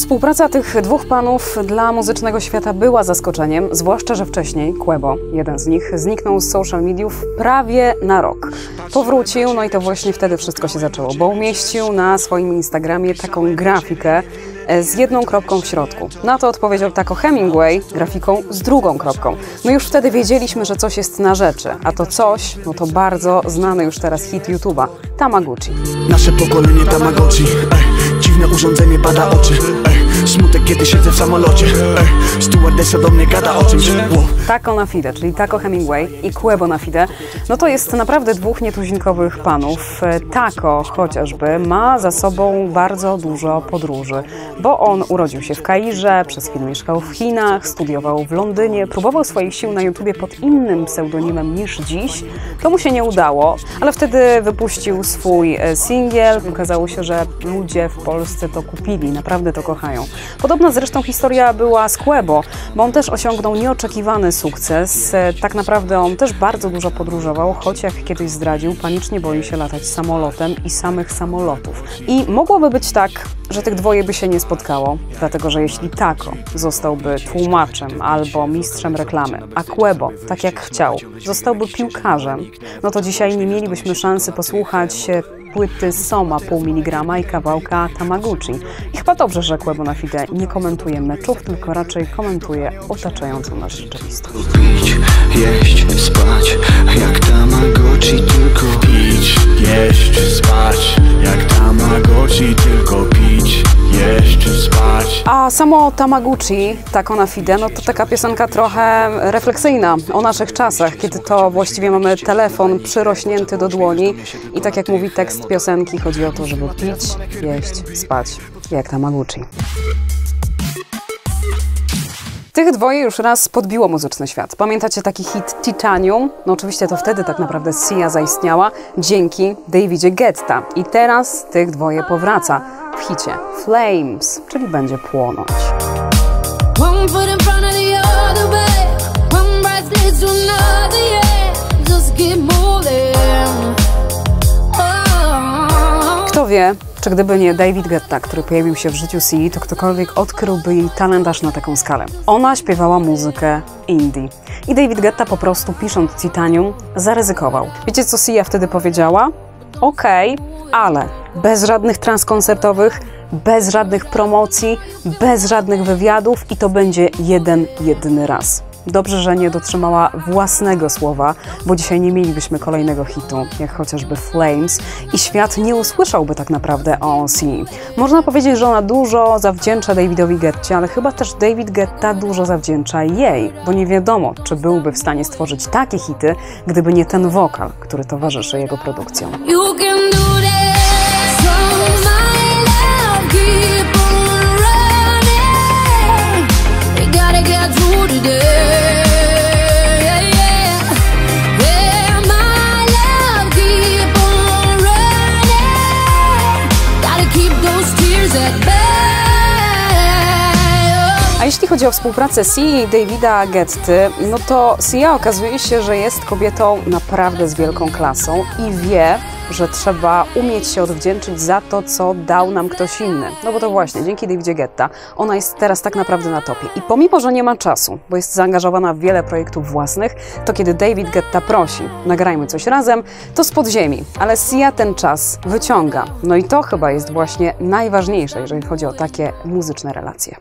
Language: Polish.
Współpraca tych dwóch panów dla muzycznego świata była zaskoczeniem, zwłaszcza, że wcześniej Quebo, jeden z nich, zniknął z social mediów prawie na rok. Powrócił, no i to właśnie wtedy wszystko się zaczęło, bo umieścił na swoim Instagramie taką grafikę z jedną kropką w środku. Na to odpowiedział Taco Hemingway grafiką z drugą kropką. No już wtedy wiedzieliśmy, że coś jest na rzeczy, a to coś, no to bardzo znany już teraz hit YouTube'a, Tamagotchi. Nasze pokolenie Tamagotchi, dziwne urządzenie bada oczy, smutek kiedy siedzę w samolocie, stewardessa do mnie gada o czymś. Taco na fide, czyli Taco Hemingway i Quebo na fide, no to jest naprawdę dwóch nietuzinkowych panów. Taco chociażby ma za sobą bardzo dużo podróży, bo on urodził się w Kairze, przez chwilę mieszkał w Chinach, studiował w Londynie, próbował swoich sił na YouTubie pod innym pseudonimem niż dziś. To mu się nie udało, ale wtedy wypuścił swój singiel. Okazało się, że ludzie w Polsce to kupili, naprawdę to kochają. Podobna zresztą historia była z Quebo, bo on też osiągnął nieoczekiwany sukces. Tak naprawdę on też bardzo dużo podróżował, choć jak kiedyś zdradził, panicznie boi się latać samolotem i samych samolotów. I mogłoby być tak, że tych dwoje by się nie spotkało, dlatego że jeśli Taco zostałby tłumaczem albo mistrzem reklamy, a Quebo, tak jak chciał, zostałby piłkarzem, no to dzisiaj nie mielibyśmy szansy posłuchać płyty Soma 0,5 mg i kawałka Tamagotchi. I chyba dobrze, że Quebo na fide nie komentuje meczów, tylko raczej komentuje otaczającą nas rzeczywistość. Pić, jeść, spać, jak Tamagotchi, tylko pić, jeść, spać, jak Tamagotchi, tylko pić, jeść, spać. A samo Tamagotchi, Taco na fide, no to taka piosenka trochę refleksyjna o naszych czasach, kiedy to właściwie mamy telefon przyrośnięty do dłoni i tak jak mówi tekst piosenki, chodzi o to, żeby pić, jeść, spać, jak Tamagotchi. Tych dwoje już raz podbiło muzyczny świat. Pamiętacie taki hit Titanium? No oczywiście to wtedy tak naprawdę Sia zaistniała dzięki Davidzie Guetta. I teraz tych dwoje powraca w hicie Flames, czyli będzie płonąć. Kto wie, czy gdyby nie David Guetta, który pojawił się w życiu Sii, to ktokolwiek odkryłby jej talent aż na taką skalę. Ona śpiewała muzykę indie. I David Guetta po prostu, pisząc Titanium, zaryzykował. Wiecie, co Sia wtedy powiedziała? Okej, ale bez żadnych trans koncertowych, bez żadnych promocji, bez żadnych wywiadów i to będzie jedyny raz. Dobrze, że nie dotrzymała własnego słowa, bo dzisiaj nie mielibyśmy kolejnego hitu, jak chociażby Flames i świat nie usłyszałby tak naprawdę o Sii. Można powiedzieć, że ona dużo zawdzięcza Davidowi Guetcie, ale chyba też David Guetta dużo zawdzięcza jej, bo nie wiadomo, czy byłby w stanie stworzyć takie hity, gdyby nie ten wokal, który towarzyszy jego produkcjom. A jeśli chodzi o współpracę Sii i Davida Guetty, no to Sia okazuje się, że jest kobietą naprawdę z wielką klasą i wie, że trzeba umieć się odwdzięczyć za to, co dał nam ktoś inny. No bo to właśnie, dzięki Davidzie Guetta ona jest teraz tak naprawdę na topie. I pomimo, że nie ma czasu, bo jest zaangażowana w wiele projektów własnych, to kiedy David Guetta prosi, nagrajmy coś razem, to z podziemi. Ale Sia ten czas wyciąga. No i to chyba jest właśnie najważniejsze, jeżeli chodzi o takie muzyczne relacje.